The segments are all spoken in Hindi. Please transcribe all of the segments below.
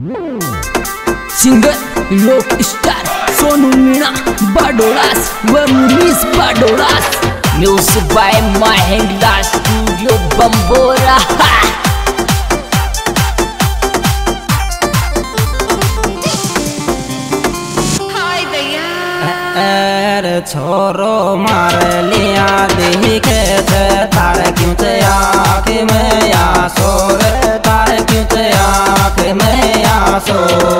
सिंगर लोक स्टार सोनू मीणा बाडोलास व Munis Badolas. Music by my Hinglaj studio Bambora. छोरो मार लिया देखे तार क्यों आँख में या सोर तार क्यों आँख में या सो।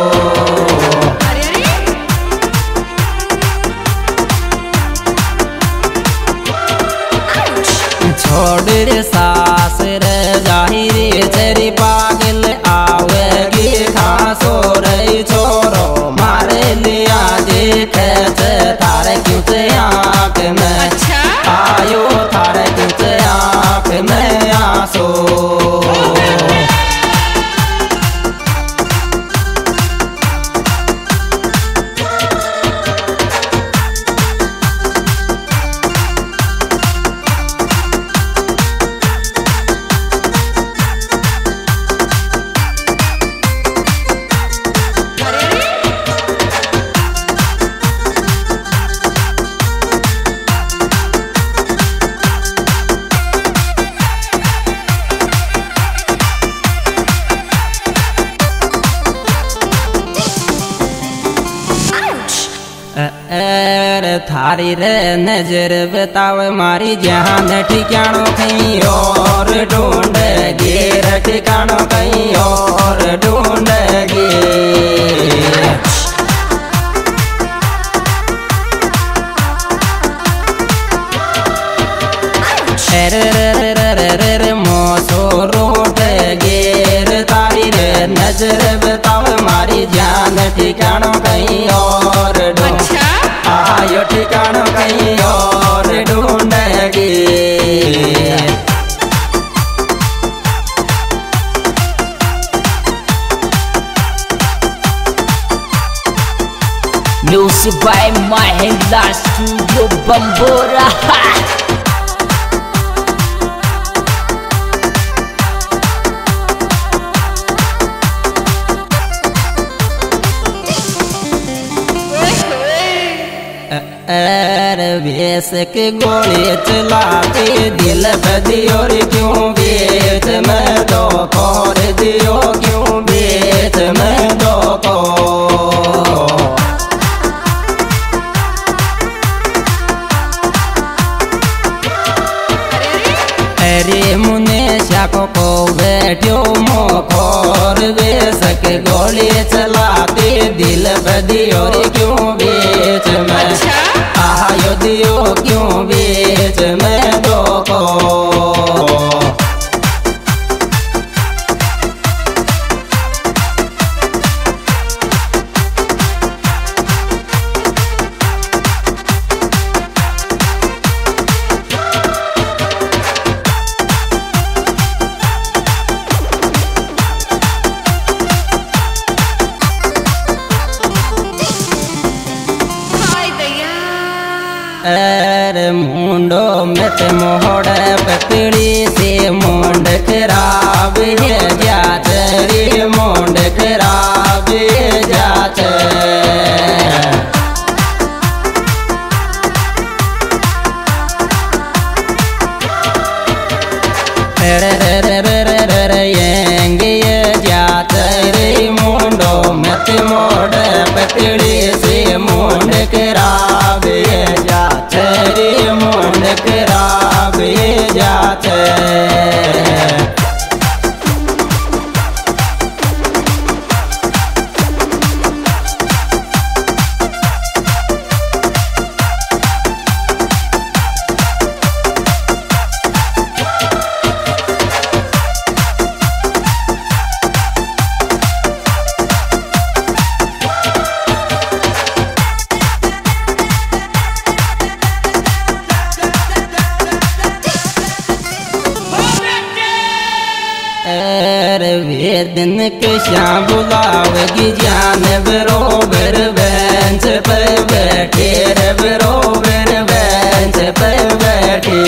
छोड़ रे सास रे जाहिर तेरी पागल आवेगी खासो रे। छोरो मार लिया देखे तार क्यों आँख में आयो तार क्यों आँख में आसो। थारी रे नजर बतावे मारी जान ठिकानो कहीं और ढूंढेगी रे ठिकानो कहीं और ढूंढेगी। रे मोसो रोटेगी रे तारी रे नजर बतावे मारी जान ठिकानो कहीं और आयो ठिकानो कहीं और ढूंढेगी। Music by my Hinglaj studio Bambora. बेस के गोली चलाती दिल बदियो क्यों बेच में दो और दियो क्यों बेच में दो को। अरे मुने शाको को बैठो मोखोर बेस के गोली चलाती दिल बदियो क्यों बेच में आयो दियो क्यों बेच में दो को। मुंडो में ते मोड़ पकड़ी से मुंड खराब है जात रे मुंड खराब है जात। ये जात रे मुंडो में ते मोड़ पकड़ी से मुंड खराब है जात रे मुंड खराब है जात। वे दिन के श्याम बुलावेगी जान बरोबर बेंच पे बैठे रे बरोबर बेंच पे बैठे।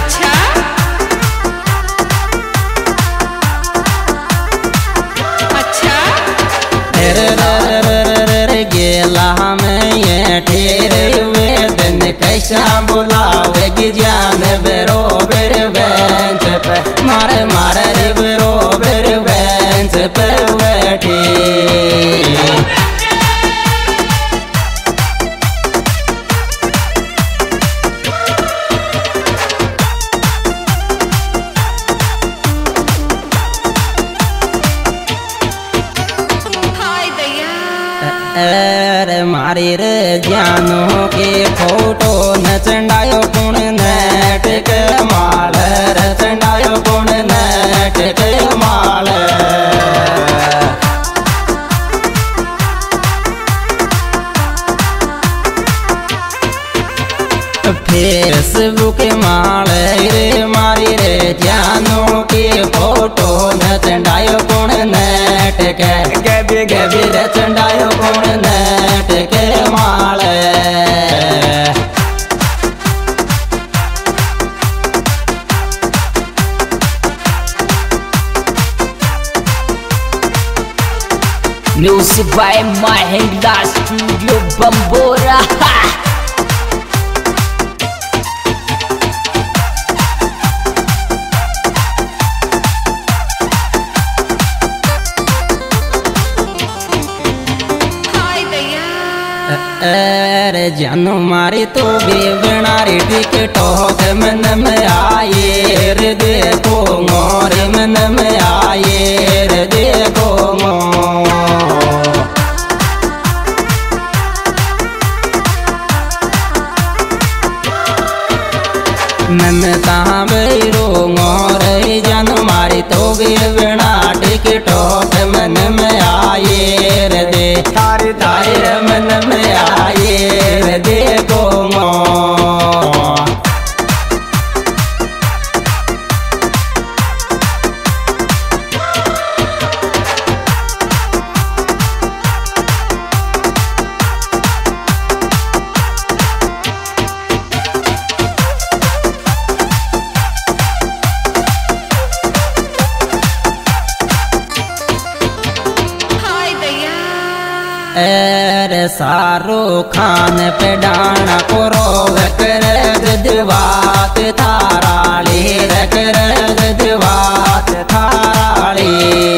अच्छा मेला में ये ठेरे हुए दिन कैसा बुलावेगी जान बरोबर बेंच पे मारे मारे रे बरोबर बेंच पे बैठी। अरे मारी रे जानू के फोटो न चंडायो कुण नेट के माल रे चंडायो कुण नेट के माल। फेसबुक माल रे मारी रे जानू के फोटो न चंडायो कुण नेट के गबी गबी रे चंडायो कुण नेट के माल। Music by HINGLAAZ Studio BAUMBORA। अरे जानू मारी तो बेवनारी टिकटॉक मन में आए रे देखो मोर मन में आए रे देखो मन कहाँ बैरो मोर जानू मारी तो बेवना टिकटॉक मन में आए रे दे तारे तारे मन में आए रे देखो अरे शाहरुख खान पे डाना को रोग कर दिवात थाराली कर दिवात थाराली।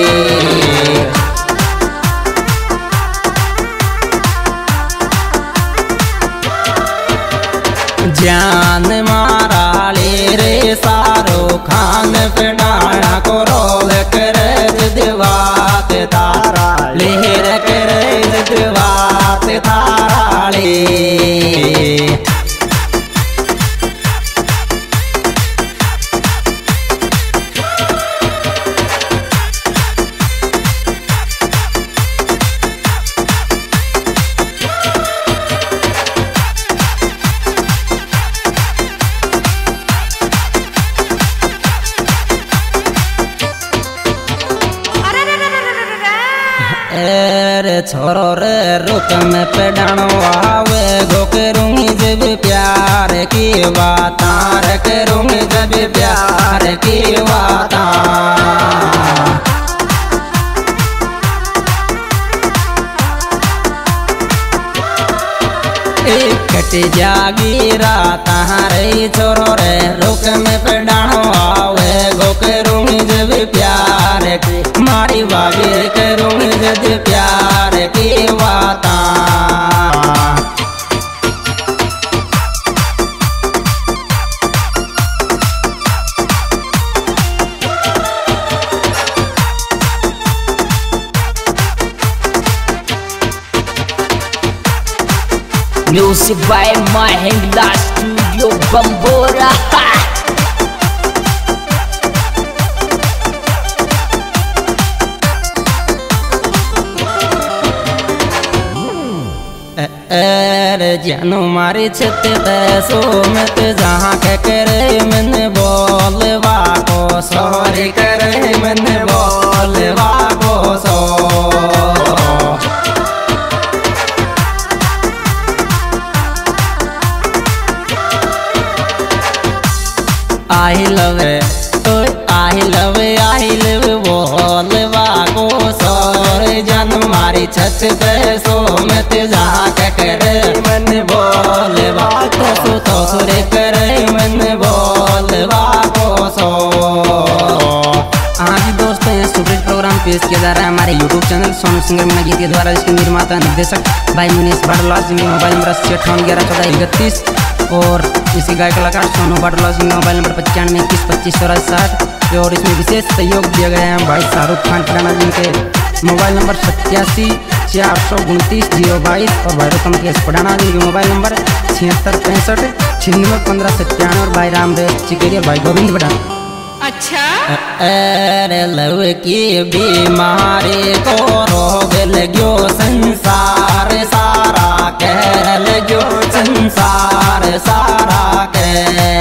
जान मारा ले रे शाहरुख खान पे डाना को रोग कर दिवात थाराली कर दिवात थाराली। अरे छोरो रे रुक में पे डानो आवे गो करूँगी जब प्यार की बात रे करूँगी जब प्यार की बात। कट जागी रात रे छोरो रे रुक में पे डानो आवे गो करूँगी जब प्यार की मारी बाबी करूँगी जब प्यार की बात। Music by HINGLAAZ Studio BAUMBORA। अरे जानू मारी छत पैसो मत जहाँ के करे मन बोलवा को सॉरी करे मन बोलवा को सो। आई लव आई लव बोलवा को सॉरी जानू मारी मारी छत पे सो मत झाक करे मन बोल बात सो तो सुरे करे मन बोल बाको सो। आज दोस्तों ये सुपरहिट प्रोग्राम पेश किया जा रहा है हमारे YouTube channel Sonu singer Meena गीत के द्वारा, जिसके निर्माता निर्देशक भाई मनीष बडोलाश जी, मोबाइल नंबर 88111431 और इसी गायक कलाकार सोनू बडोलाश जी, मोबाइल नंबर 9521252460। और इसमें विशेष सहयोग दिया गया है भाई शाहरुख खान पुराना जी के मोबाइल नंबर 8746292022 और भाई कमलेश पुराना जी के मोबाइल नंबर 7665961597 और भाई रामरेश चिकेरिया भाई गोविंद बड़ा। अच्छा अरे लव की बीमारी को रोग लगो संसार सारा, कह लगो संसार सारा कह।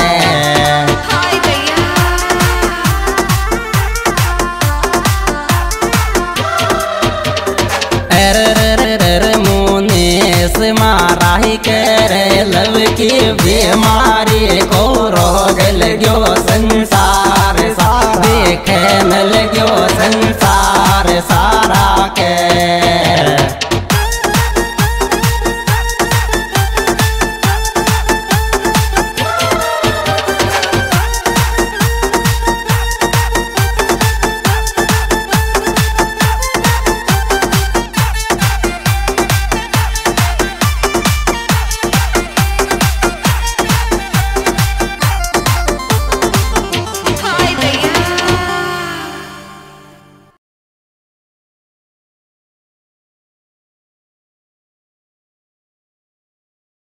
मारा ही करे लव की बीमारी को रोग लगो संसार सारा, देखने लगो संसार